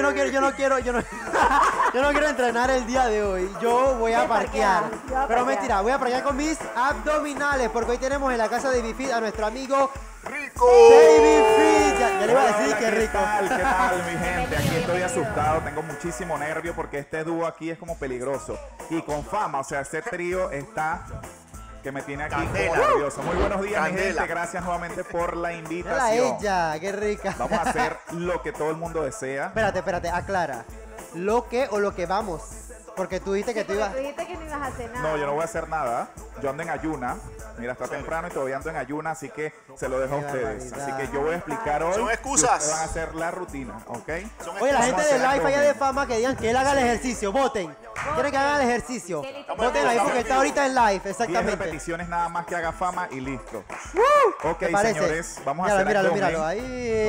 yo no quiero entrenar el día de hoy. Yo voy a parquear. Pero mentira, voy a parquear con mis abdominales porque hoy tenemos en la casa de Baby Fit a nuestro amigo ¡Rico! Baby Fit. Ya le iba a decir que rico. ¿Qué tal, mi gente? Aquí estoy asustado, tengo muchísimo nervio porque este dúo aquí es como peligroso. Y con fama, o sea, este trío está que me tiene aquí como nervioso. Muy buenos días, mi gente. Gracias nuevamente por la invitación. Ella, qué rica. Vamos a hacer lo que todo el mundo desea. Espérate, aclara. ¿Lo que o lo que vamos? Porque tú dijiste que tú ibas... Tú dijiste que no ibas a hacer nada. No, yo no voy a hacer nada. Yo ando en ayuna. Mira, está temprano y todavía ando en ayuna, así que se lo dejo a ustedes. Así que yo voy a explicar hoy. Son excusas. Ustedes van a hacer la rutina, ¿ok? Oye, la gente de live allá de fama que digan que él haga el ejercicio. Voten. Quieren que haga el ejercicio. Voten ahí porque está ahorita en live, 10 exactamente. repeticiones nada más que haga fama y listo. Ok, ¿Te parece? señores, vamos a hacer Míralo. Ahí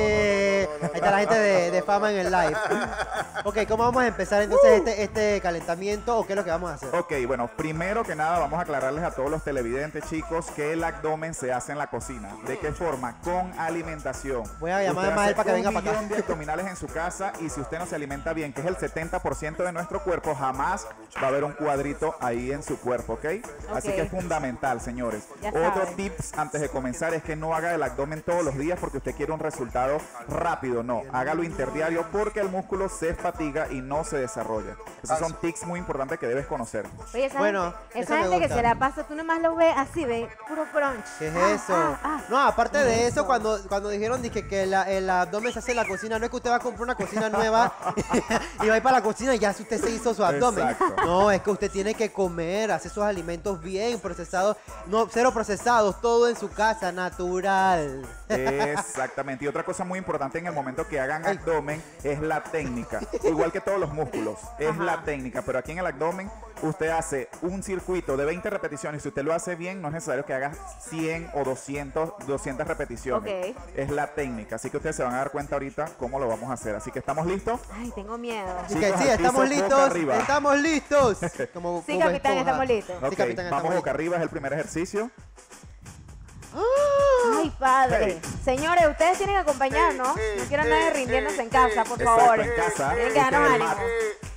está la gente de fama en el live. Ok, ¿cómo vamos a empezar entonces este calentamiento o qué es lo que vamos a hacer? Ok, bueno, primero que nada vamos a aclararles a todos los televidentes, chicos, que el abdomen se hace en la cocina. ¿De qué forma? Con alimentación. Voy a llamar a Usted Mael hace para que venga para acá. 1 millón de abdominales en su casa y si usted no se alimenta bien, que es el 70% de nuestro cuerpo, jamás va a haber un cuadrito ahí en su cuerpo, ¿ok? Así que es fundamental, señores. Otro tips antes de comenzar es que no haga el abdomen todos los días porque usted quiere un resultado rápido. No, hágalo interdiario porque el músculo se fatiga y no se desarrolla. Esos son tips muy importantes que debes conocer. Oye, esa gente que se la pasa, tú nomás lo ves así, ve, puro crunch. ¿Qué es eso? No, aparte de eso, cuando dijeron dije, que el abdomen se hace en la cocina, no es que usted va a comprar una cocina nueva y va a ir para la cocina y ya usted se hizo su abdomen. Exacto. No, es que usted tiene que comer, hacer sus alimentos bien procesados, no cero procesados, todo en su casa, natural. Exactamente. Y otra cosa muy importante en el momento que hagan abdomen es la técnica. Igual que todos los músculos, es la técnica. Pero aquí en el abdomen usted hace un circuito de 20 repeticiones. Si usted lo hace bien, no es necesario que haga 100 o 200 repeticiones. Es la técnica. Así que ustedes se van a dar cuenta ahorita cómo lo vamos a hacer. Así que ¿estamos listos? Ay, tengo miedo. Chicos, Sí, estamos listos. Estamos listos. Sí, capitán, estamos listos. Ok, Sí, capitán, vamos estamos boca arriba, es el primer ejercicio. Ay, padre. Señores, ustedes tienen que acompañarnos. No quiero nadie rindiéndose en casa, por Exacto, favor. en casa. Tienen que darnos Ustedes ánimo.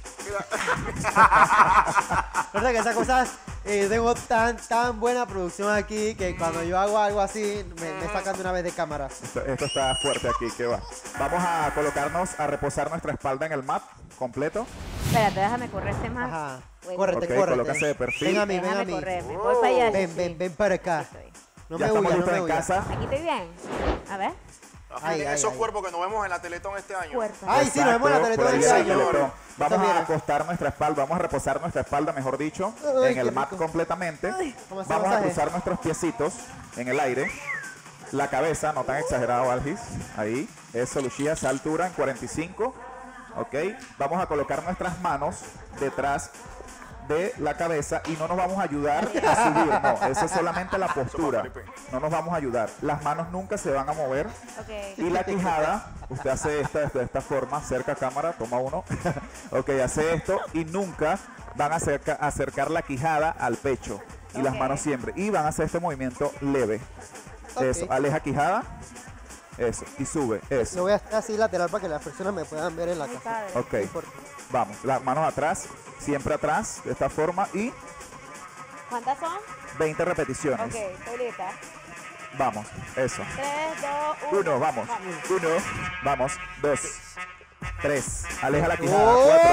¿Verdad que esas cosas tengo tan buena producción aquí que cuando yo hago algo así me sacan de una vez de cámara? Esto está fuerte aquí, ¿qué va? Vamos a colocarnos a reposar nuestra espalda en el mat completo. Espérate, déjame correr este más. Ajá. Bueno. Córrete. Colócase de perfil. Ven a mí. Déjame correrme. Voy para allá. Ven para acá. Aquí estoy. No Ya me estamos huyas, listos no me en huyas. casa. Aquí estoy bien. A ver. Esos cuerpos que nos vemos en la Teletón este año. Cuerpo. Ay, sí, nos vemos en la Exacto, por Teletón ahí este viene el año. Teletón. Vamos Eso a viene. acostar nuestra espalda, vamos a reposar nuestra espalda, mejor dicho, Ay, en el qué mat rico. completamente. ¿Cómo hace Vamos a masaje? cruzar nuestros piecitos en el aire. La cabeza, no tan exagerado, Algis. Ahí. Eso, Lucía, esa altura en 45. Ok. Vamos a colocar nuestras manos detrás de la cabeza y no nos vamos a ayudar a subir, no, eso es solamente la postura, no nos vamos a ayudar, las manos nunca se van a mover y la quijada, usted hace de esta forma, cerca a cámara, toma uno, ok, hace esto y nunca van a acercar la quijada al pecho y las manos siempre, y van a hacer este movimiento leve, eso, aleja quijada, eso, y sube, eso. Lo voy a hacer así lateral para que las personas me puedan ver en la casa. Ok, vamos, las manos atrás, siempre atrás, de esta forma y ¿Cuántas son? 20 repeticiones. Ok, estoy lista. Vamos, eso. 3, 2, 1. 1, vamos. 1, vamos. 2, 3. Aleja la quijada.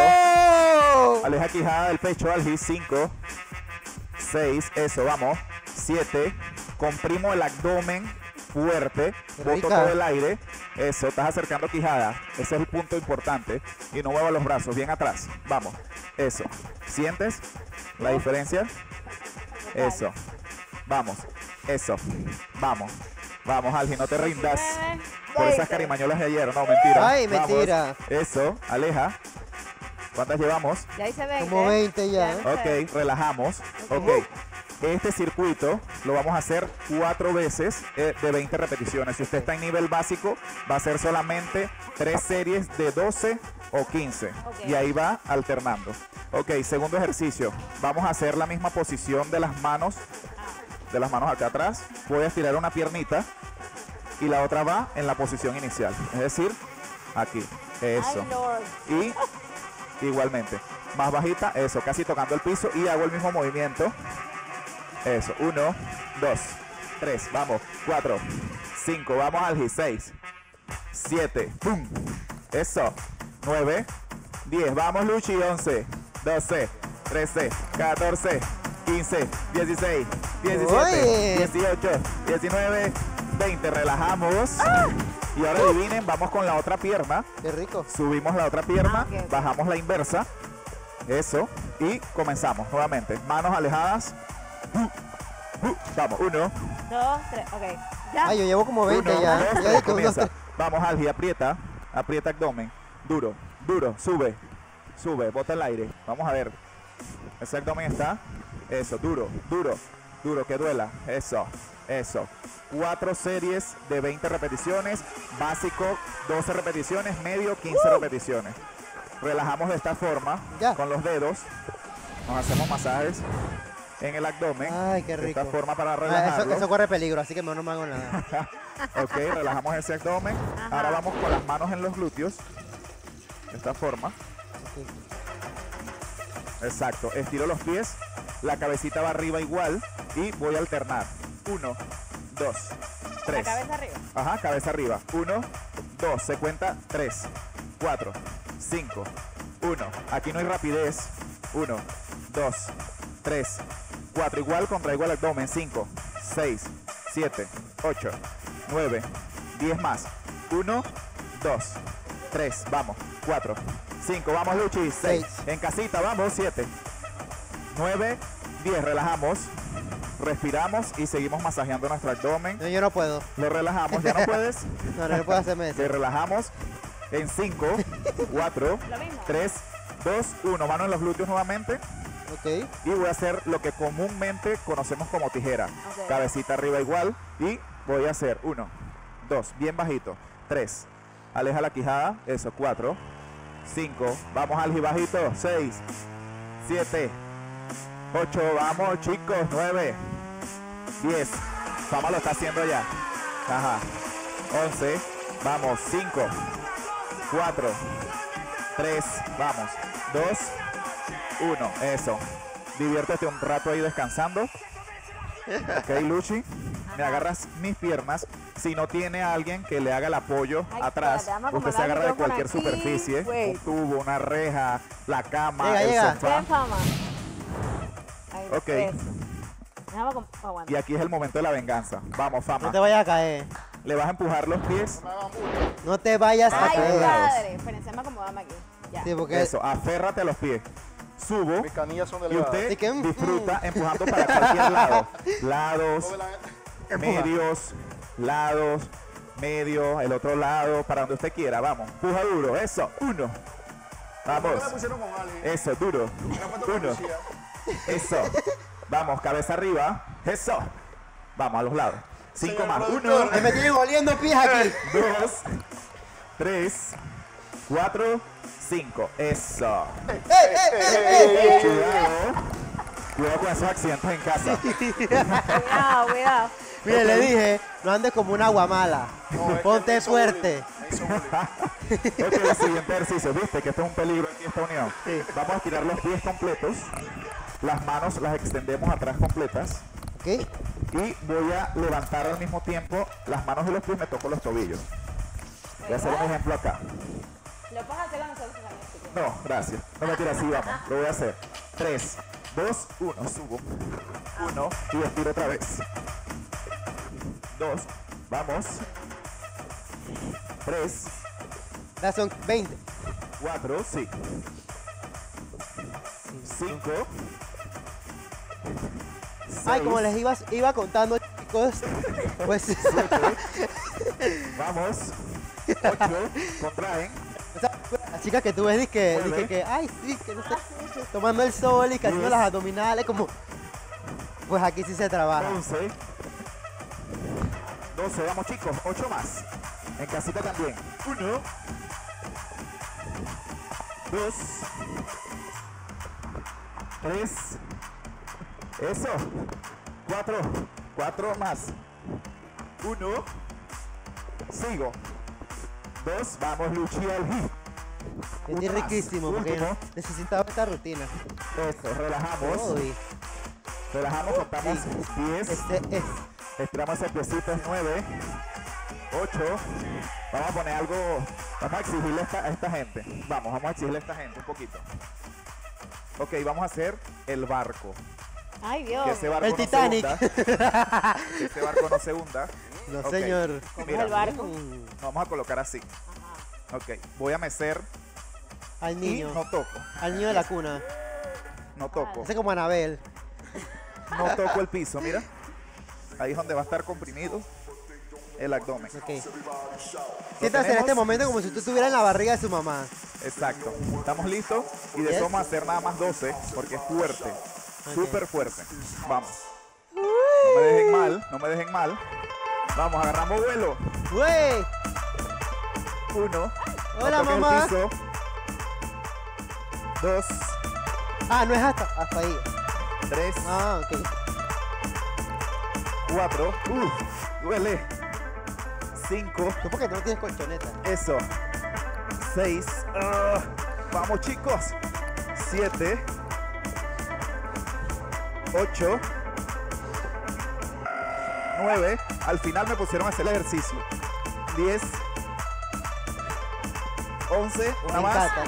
4. Aleja quijada del pecho, Algis. 5, 6. Eso, vamos. 7. Comprimo el abdomen fuerte. Boto todo el aire. Eso, estás acercando quijada. Ese es el punto importante. Y no mueva los brazos, bien atrás. Vamos. Eso. ¿Sientes la diferencia? Eso. Vamos. Eso. Vamos. Vamos, Algi, no te rindas. Por esas carimañolas de ayer. No, mentira. Ay, Vamos. mentira. Eso, aleja. ¿Cuántas llevamos? Ya hice 20. Como 20 ya. Ok, relajamos. Ok. Este circuito lo vamos a hacer 4 veces de 20 repeticiones. Si usted está en nivel básico, va a ser solamente 3 series de 12 o 15. Y ahí va alternando. Ok, segundo ejercicio. Vamos a hacer la misma posición de las manos. De las manos acá atrás. Voy a estirar una piernita y la otra va en la posición inicial. Es decir, aquí. Eso. Ay, Lord. Y igualmente. Más bajita, eso, casi tocando el piso. Y hago el mismo movimiento. Eso, 1, 2, 3, vamos, 4, 5, vamos al 6, 7, ¡pum! Eso, 9, 10, vamos Luchi, 11, 12, 13, 14, 15, 16, 17, 18, 19, 20, relajamos. Y ahora adivinen, vamos con la otra pierna. Qué rico. Subimos la otra pierna, Ok. bajamos la inversa, eso, y comenzamos nuevamente, manos alejadas. Vamos, 1, 2, 3, ok. Ya. Ay, yo llevo como 20 1, ya. 2, Ya 3, dije, comienza. 1, 2, Vamos, Algi, aprieta abdomen, duro, sube, bota el aire. Vamos a ver, ese abdomen está, eso, duro, que duela, eso. 4 series de 20 repeticiones, básico 12 repeticiones, medio 15 repeticiones. Relajamos de esta forma, Ya. con los dedos, nos hacemos masajes en el abdomen. Ay, qué rico. De esta forma para Ah, relajarlo. eso corre peligro, así que mejor no me hago nada. Ok, relajamos ese abdomen. Ajá. Ahora vamos con las manos en los glúteos. De esta forma. Exacto. Estiro los pies. La cabecita va arriba igual. Y voy a alternar. 1, 2, 3. La cabeza arriba. Ajá, cabeza arriba. 1, 2. Se cuenta 3, 4, 5, 1. Aquí no hay rapidez. 1, 2, 3, 4. Igual contraigo el abdomen. 5, 6, 7, 8, 9, 10 más. 1, 2, 3. Vamos. 4, 5. Vamos, Luchi. 6. En casita, vamos. 7, 9, 10. Relajamos. Respiramos y seguimos masajeando nuestro abdomen. No, yo no puedo. Lo relajamos. ¿Ya no puedes? No puedo hacerme eso. Que relajamos en 5, 4, Lo mismo. 3, 2, 1. Mano en los glúteos nuevamente. Ok. Y voy a hacer lo que comúnmente conocemos como tijera. Ok. Cabecita arriba igual. Y voy a hacer 1, 2, bien bajito. 3, aleja la quijada. Eso, 4, 5. Vamos al bajito. 6, 7, 8. Vamos, chicos. 9, 10. Fama lo está haciendo ya. Ajá. 11. Vamos. 5, 4, 3. Vamos. 2, 1. Eso. Diviértete un rato ahí descansando. Ok, Luchi. Me agarras mis piernas. Si no tiene a alguien que le haga el apoyo Ay, atrás, espérate, vamos a usted se acomodar agarra el de cualquier micrófono aquí, superficie. güey. Un tubo, una reja, la cama, Llega, el llega. sofá. Ven, Fama. Ahí, Ok. eso. Déjame aguantar. Y aquí es el momento de la venganza. Vamos, Fama. No te vayas a caer. Le vas a empujar los pies. No me hagan bullying. No te vayas a Ay, caer. padre. Espérense, me acomodamos aquí. Ya. Sí, porque Eso, aférrate a los pies. Subo. Mis canillas son Y delgadas. usted Así que, disfruta empujando para cualquier lado. Lados, No me la- medios, lados, medio, el otro lado, para donde usted quiera. Vamos, empuja duro. Eso, 1. ¿Por qué Vamos. me pusieron con Ali? Eso, duro. Me la puesto con 1. Lucía. Eso. Vamos, cabeza arriba. Eso. Vamos a los lados. 5 Señor más. 1, productor. me tienen oliendo pies aquí. 2, 3, 4, 5. Eso. Cuidado. Cuidado con esos accidentes en casa. Cuidado, cuidado. Mire, le dije, no andes como una guamala. No, es que Ponte me hizo fuerte. bullying, me hizo bullying. Ok, el siguiente ejercicio. ¿Viste que esto es un peligro aquí esta unión? Vamos a estirar los pies completos. Las manos las extendemos atrás completas. Ok. Y voy a levantar al mismo tiempo las manos y los pies, me toco los tobillos. Voy a hacer un ejemplo acá. Lo puedes hacer con nosotros también, si quieres. No, gracias. No me tira así, vamos. Lo voy a hacer. 3, 2, 1. Subo. 1 y estiro otra vez. 2. Vamos. 3, Ya son 20. 4, sí. 5. Ay, como les iba contando, chicos. Pues Vamos. 8. Contraen. las chicas que tú ves, dije Mueve. que, ay, sí, que no sé, tomando el sol y que haciendo las abdominales, como. Pues aquí sí se trabaja. 11. 12. Vamos, chicos. 8 más. En casita también. 1. 2. 3. Eso. 4. 4 más. 1. Sigo. 2. Vamos, Luchi al hit. Estoy riquísimo porque Último. necesitaba esta rutina. Eso, relajamos. Uy, Relajamos, contamos 10. este es. Estiramos el piecito, 9, 8. Vamos a poner algo, vamos a exigirle a esta gente. Vamos a exigirle a esta gente un poquito. Ok, vamos a hacer el barco. Ay, Dios. Que ese barco El no Titanic. se hunda. Que ese barco no se hunda. No, Ok. señor. ¿Cómo es Mira, el barco? Mm, vamos a colocar así. Ok, voy a mecer Al y niño. no toco. Al niño de la cuna. No toco. Hace como Anabel. No toco el piso, mira. Ahí es donde va a estar comprimido el abdomen. Ok. Siéntase en este momento como si usted estuviera en la barriga de su mamá. Exacto. Estamos listos y de Yes. eso vamos a hacer nada más 12 porque es fuerte. Ok. Súper fuerte. Vamos. No me dejen mal, no me dejen mal. Vamos, agarramos vuelo. ¡Güey! 1. Hola, mamá. El piso. 2, Ah, no es hasta ahí. 3, Ah, ok. 4. Duele. 5. ¿Tú por qué no tienes colchoneta? Eso. 6. Vamos, chicos. 7. 8. 9. Al final me pusieron a hacer el ejercicio. 10. 11. Una Me más. encanta.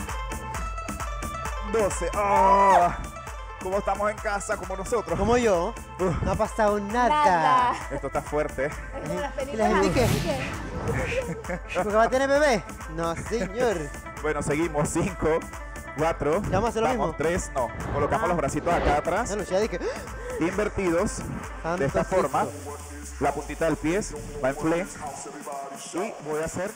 12. Como estamos en casa, como nosotros. Como yo, Uf. no ha pasado nada. Nada. Esto está fuerte. Es como las ¿Y películas. la gente así qué? ¿Porque va a tener bebé? No, señor. Bueno, seguimos. 5, 4. ¿Ya vamos a hacer lo mismo? 3. No. Colocamos los bracitos acá atrás. No, Lucía, dije. Invertidos. Santo De esta Cristo. forma. La puntita del pie va en fle. Y voy a hacer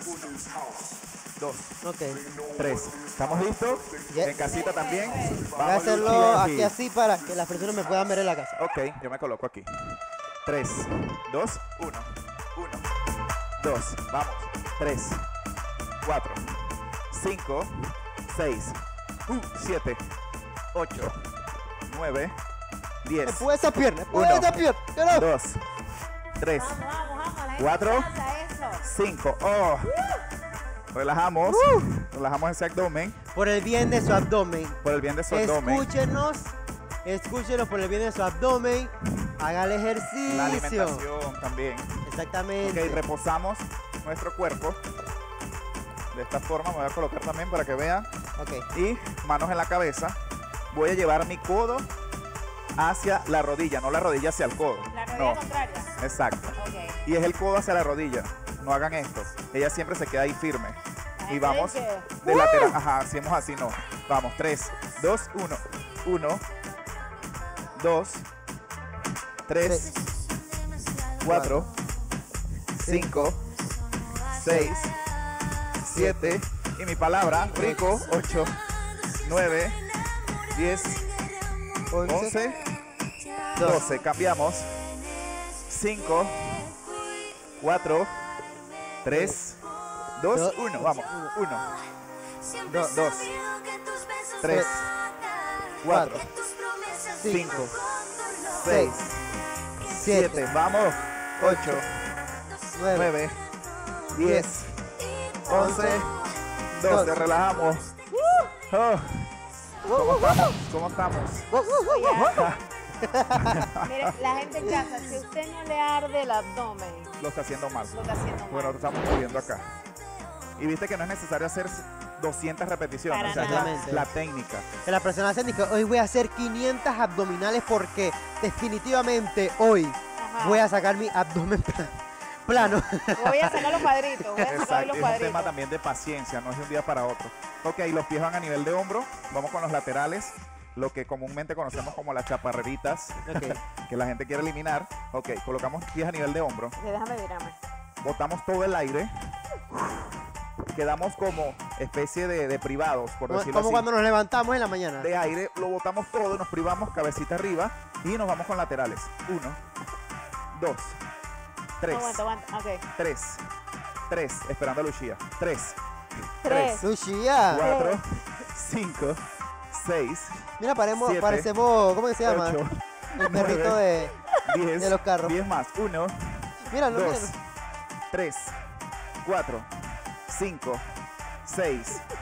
2, Ok. 3. ¿Estamos listos? Yes. En casita también. Voy a Vamos, hacerlo Lucía, aquí así para que las personas me puedan ver en la casa. Ok, yo me coloco aquí. 3, 2, 1. 1, 2, vamos. 3, 4, 5, 6, 7, 8, 9, 10, Puede esa pierna, puede Uno. esa pierna. Pero- 2, 3, Vamos, vamos, vamos. la gente 4. cansa eso. 5. Relajamos. Relajamos ese abdomen Por el bien de su abdomen. por el bien de su abdomen. Escúchenos por el bien de su abdomen. Haga el La ejercicio. alimentación también. Exactamente. Ok, reposamos nuestro cuerpo. De esta forma me voy a colocar también para que vean. Ok. Y manos en la cabeza. Voy a llevar mi codo hacia la rodilla, no la rodilla hacia el codo. La rodilla No, contraria. exacto. Ok. Y es el codo hacia la rodilla. No hagan esto. Ella siempre se queda ahí firme. La Y gente vamos dice, de lateral. Ajá, hacemos así, no. Vamos, 3, 2, 1. 1, 2, 3, 4, 5, 6, 7. Y mi palabra, rico, 8, 9, 10, 11, 12. Cambiamos. 5, 4, 3, 2, 1. Vamos. 1, 2, 3, 4, 5, 6, 7. Vamos. 8, 9, 10, 11, 12. Relajamos. Oh, ¿cómo estamos? ¿Cómo estamos? Mire, la gente en casa, si usted no le arde el abdomen, Lo está haciendo mal. lo está haciendo mal. Bueno, estamos moviendo acá. Y viste que no es necesario hacer 200 repeticiones. Para O sea, es nada. la técnica. Que las personas hacen que hoy voy a hacer 500 abdominales porque definitivamente hoy Ajá. voy a sacar mi abdomen plano. Voy a sacar los cuadritos, voy a sacar hoy Exacto. los Es un cuadritos. tema también de paciencia, no es de un día para otro. Ok, los pies van a nivel de hombro. Vamos con los laterales. Lo que comúnmente conocemos como las chaparreritas, Ok. que la gente quiere eliminar. Ok, colocamos pies a nivel de hombro. Sí, déjame virarme. Botamos todo el aire. Quedamos como especie de privados, por Como, decirlo como así. cuando nos levantamos en la mañana. De aire, lo botamos todo, nos privamos cabecita arriba y nos vamos con laterales. 1, 2, 3, Aguanta, aguanta. Ok. 3, esperando a Lucía. 3, 3. Lucía. 4, 5, 6, Mira, Siete, parecemos, ¿cómo que se llama? 8, El perrito de... 10, de los carros. 10 más. 1, Mira, no, 2, mira. 3, 4, 5, 6,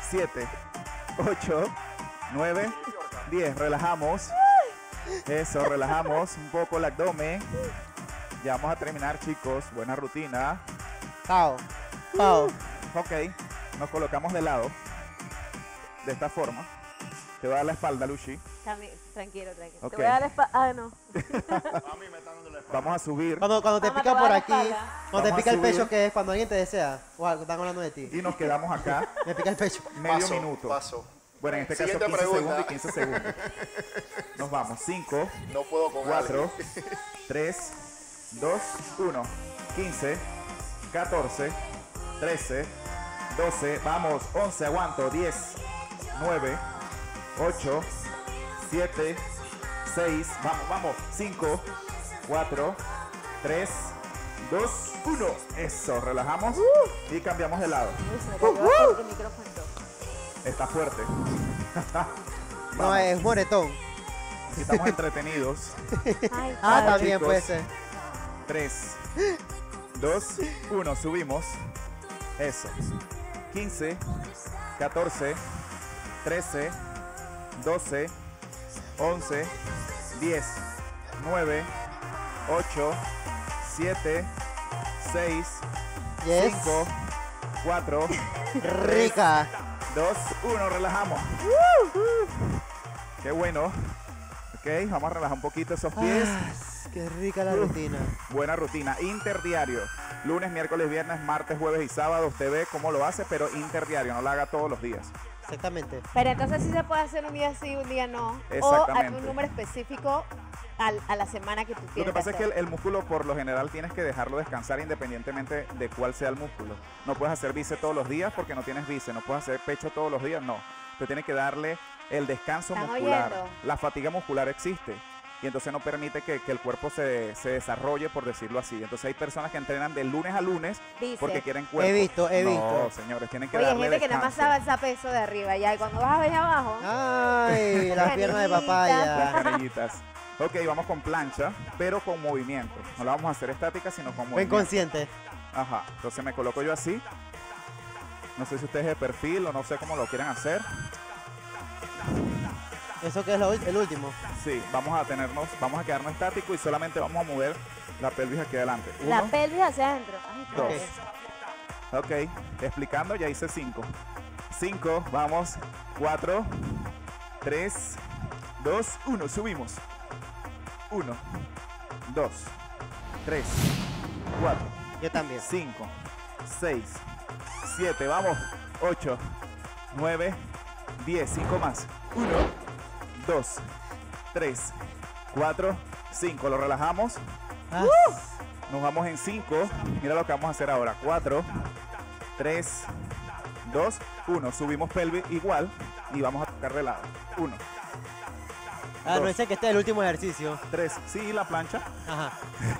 7, 8, 9, 10. Relajamos. Eso, relajamos un poco el abdomen. Ya vamos a terminar, chicos. Buena rutina. Pau. Pau. Ok, nos colocamos de lado. De esta forma. Te voy a dar la espalda, Luchi. Tranquilo, tranquilo. Ok. Te voy a dar la espalda. Ah, no. A mí me está dando la espalda. Vamos a subir Cuando te Mamá, pica te voy a por dar aquí, la espalda. cuando te Vamos a pica el pecho, subir. que es cuando alguien te desea. O algo, están hablando de ti. y nos quedamos acá Me pica el pecho. medio Paso, minuto. paso. Bueno, en este caso Siguiente 15 pregunta. segundos y 15 segundos. Nos vamos. 5, No puedo con 4, alguien. 3, 2, 1. 15, 14, 13, 12, vamos, 11, aguanto, 10, 9, 8, 7, 6, vamos, 5, 4, 3, 2, 1. Eso, relajamos y cambiamos de lado. Uy, se me cayó el micrófono. Está fuerte. No, es moretón. Aquí estamos entretenidos. Ay, Ah, padre. también chicos. puede ser. 3, 2, 1, subimos. Eso. 15, 14, 13, 12, 11, 10, 9, 8, 7, 6, Yes. 5, 4, Rica. 2, 1, relajamos. Qué bueno. Ok, vamos a relajar un poquito esos pies. Ah, qué rica la rutina. Buena rutina, interdiario. Lunes, miércoles, viernes, martes, jueves y sábado. Usted ve cómo lo hace, pero interdiario, no lo haga todos los días. Exactamente. Pero entonces sí se puede hacer un día sí, un día no. O Exactamente. algún número específico a la semana que tú Lo tienes que pasa es que hacer. el músculo por lo general tienes que dejarlo descansar independientemente de cuál sea el músculo. No puedes hacer bíceps todos los días porque no tienes bíceps. No puedes hacer pecho todos los días, no. Tú tienes que darle el descanso ¿Están muscular. oyendo? La fatiga muscular existe y entonces no permite que el cuerpo se desarrolle, por decirlo así. Entonces hay personas que entrenan de lunes a lunes Bíceps. porque quieren cuerpo. He visto. No, señores, tienen que Oye, hay darle gente que nada más descanso. sabe alzar peso de arriba ya. Y cuando vas a ver abajo, Ay, las piernas de Las papaya. canillitas. Ok, vamos con plancha, pero con movimiento. No la vamos a hacer estática, sino con Buen movimiento. consciente. Ajá, entonces me coloco yo así. No sé si ustedes de perfil o no sé cómo lo quieran hacer. Eso que es el último. Sí, vamos a quedarnos estáticos y solamente vamos a mover la pelvis aquí adelante. la 1, pelvis hacia adentro. Ay, Dos. padre. ok, explicando, ya hice 5. 5, vamos, 4, 3, 2, 1, subimos. 1, 2, 3, 4, Yo también. 5, 6, 7, vamos, 8, 9, 10, 5 más. 1, 2, 3, 4, 5. Lo relajamos. Ah, Nos vamos en 5. Mira lo que vamos a hacer ahora. 4, 3, 2, 1. Subimos pelvis igual y vamos a tocar de lado. 1, no dice que este es el último ejercicio. 3. Sí, la plancha. Ajá.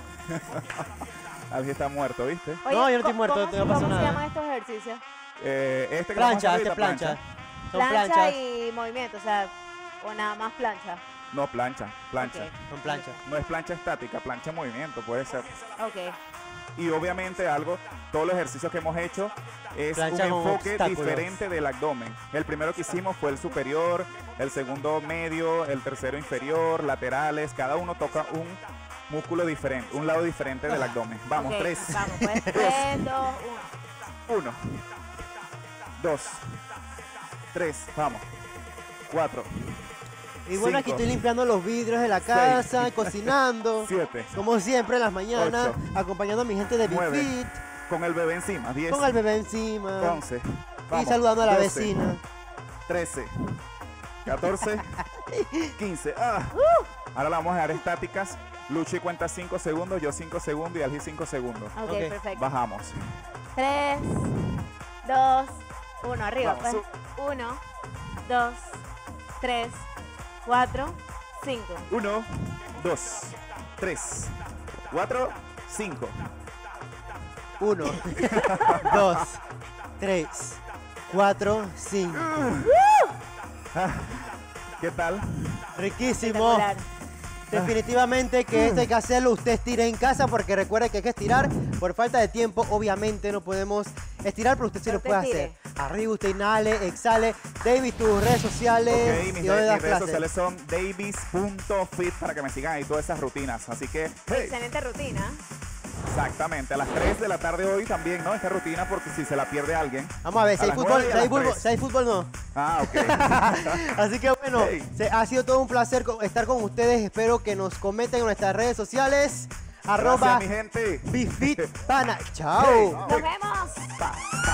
Alguien está muerto, ¿viste? Oye, No, yo no estoy muerto, ¿cómo, no pasa ¿cómo nada. se llaman estos ejercicios? Este que vamos a Plancha, hacer este ahorita, plancha. Son Plancha planchas. y movimiento, o sea, o nada más plancha. No, plancha. Ok. Son planchas. No es plancha estática, plancha en movimiento, puede ser. Ok. Y obviamente todos los ejercicios que hemos hecho es Plancha un con enfoque obstáculos. diferente del abdomen. El primero que hicimos fue el superior, el segundo medio, el tercero inferior, laterales. Cada uno toca un músculo diferente, un lado diferente del abdomen. Vamos, Ok, 3, Vamos, pues. 3, 2, 1. 1, 2, 3, vamos, 4, Y bueno, aquí 5, estoy limpiando los vidrios de la casa, cocinando. 7, Como siempre en las mañanas, 8, acompañando a mi gente de 9, BeFit, con el bebé encima, 10, con el bebé encima 11, y vamos, saludando a la 12, vecina. 13, 14, 15. Ahora la vamos a dejar estáticas. Luchi cuenta 5 segundos, yo 5 segundos y Algi 5 segundos. Ok, Ok. perfecto. Bajamos. 3, 2, 1. Arriba, Vamos, pues. 1, 2, 3, 4, 5. 1, 2, 3, 4, 5. 1, 2, 3, 4, 5. ¿Qué tal? Riquísimo. Espectacular. Definitivamente que esto hay que hacerlo. Usted estire en casa porque recuerde que hay que estirar. Por falta de tiempo, obviamente no podemos estirar, pero usted sí Pero lo puede usted hacer. estire. Arriba usted inhale, exhale. Davis, tus redes sociales. Ok, mis y dónde das redes clases. sociales son davis.fit para que me sigan ahí todas esas rutinas. Así que, hey, Excelente rutina. exactamente, a las 3 de la tarde hoy también, ¿no? Esta rutina, porque si se la pierde alguien. Vamos a ver, si A hay las fútbol, 9 y a si hay las fútbol, 3. si hay fútbol no. Ah, ok. Así que bueno, Hey. ha sido todo un placer estar con ustedes. Espero que nos comenten en nuestras redes sociales. @BeFitPana. Chao. Hey. Nos vemos. Pa.